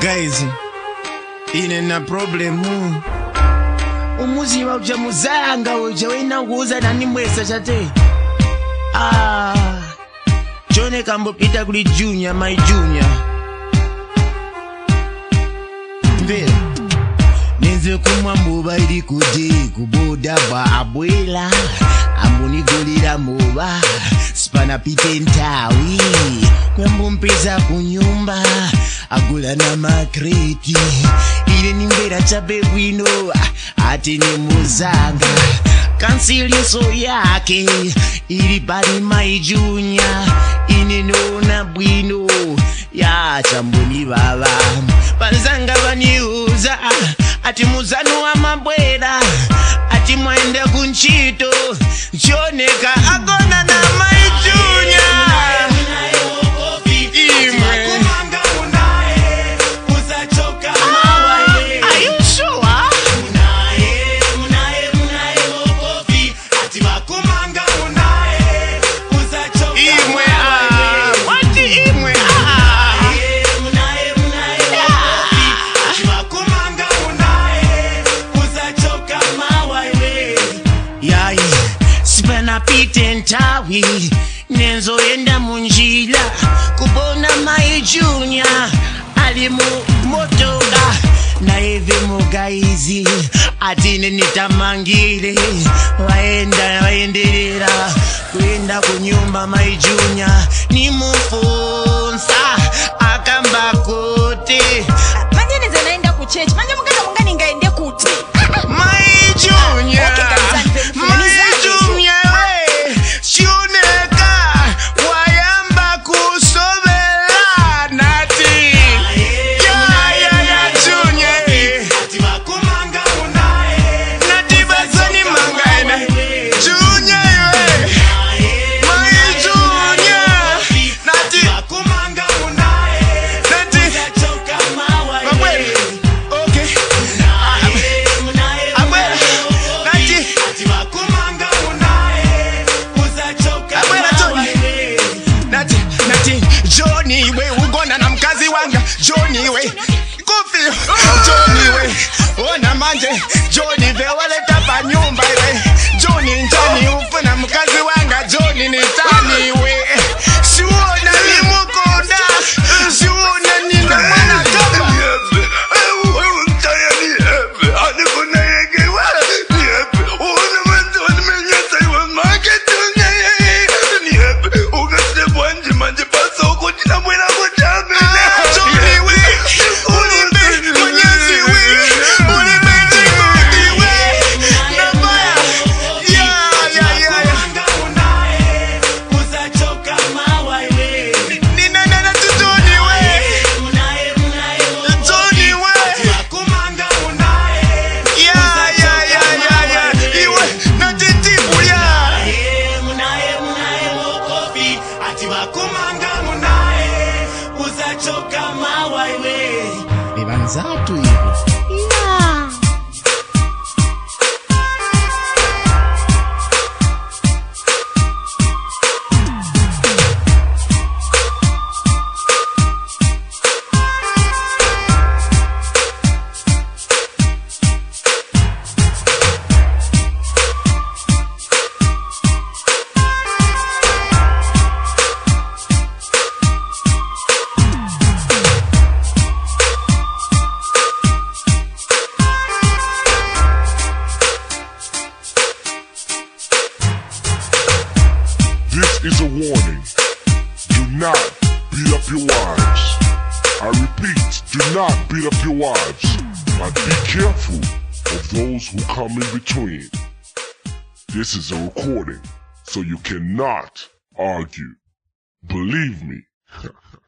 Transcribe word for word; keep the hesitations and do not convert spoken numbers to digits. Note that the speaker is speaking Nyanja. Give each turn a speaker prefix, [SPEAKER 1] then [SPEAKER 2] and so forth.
[SPEAKER 1] Guys, ine na problemu umuziva uja muzanga uja wena kuuza nani mwesa chate. Ah, chone kambopita kuli Junior, my Junior. Mbele nenze kumwa mbuba ili kudi kuboda ba abwela amunigulira muba spana pite ntawi kwembu mpeza kunyumba agula na makreti ile nimbera chabe bwino ati ni muzanga kansiliso yake ili bali my Junior inenona bwino ya chambuni baba panzanga baniuza ati muzano wa mabwera ati mwende kunchito choneka agona na my Junior. Pite ntawi nenzo yenda munjila kubona my Junior ali mu motoga na eve mugaizi atine nitamangile waenda waendelera kwenda kunyumba my Junior ni mufonsa akamba kote manje neze naenda ku church manje mugana mungani ngaende kuti my Junior. Johnny we ugona na mkazi wanga Johnny we kufi Johnny we ona manje Johnny ve wale tapa nyumba we Johnny njani ufuna mkazi wanga Johnny ni tani we siwona ni mukonda siwona ni na mwana kama Zatu hivyo. Yeah.
[SPEAKER 2] This is a warning. Do not beat up your wives. I repeat, do not beat up your wives. But be careful of those who come in between. This is a recording, so you cannot argue. Believe me.